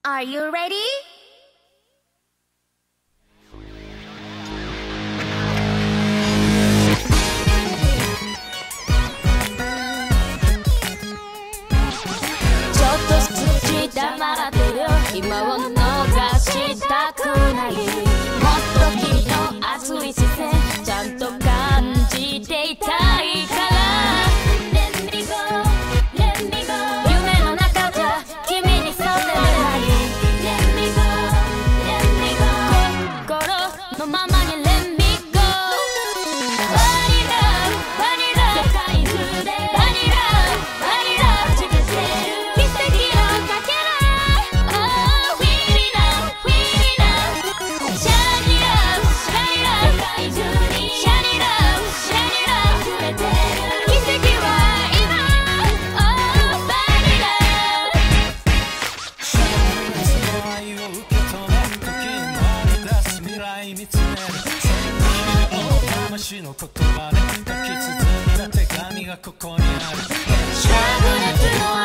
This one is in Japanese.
Are you ready? ちょっと少し黙ってる今を逃したくない。もっと君の熱い視線ちゃんと感じていたいから。Let me go, let me go 夢の中じゃ君にそれない。Let me go, let me go 心のままに Let me go バニラ、バニラ世界中でバニラ、バニラ始めてる奇跡のかけら。Oh, we love, we love シャニラ、シャニラ世界中にシャニラ、シャニラ溢れてる奇跡は今。Oh, バニラ愛を受け止める時に回り出す未来見つめる。魂の言葉で書き綴った手紙がここにある。 灼熱の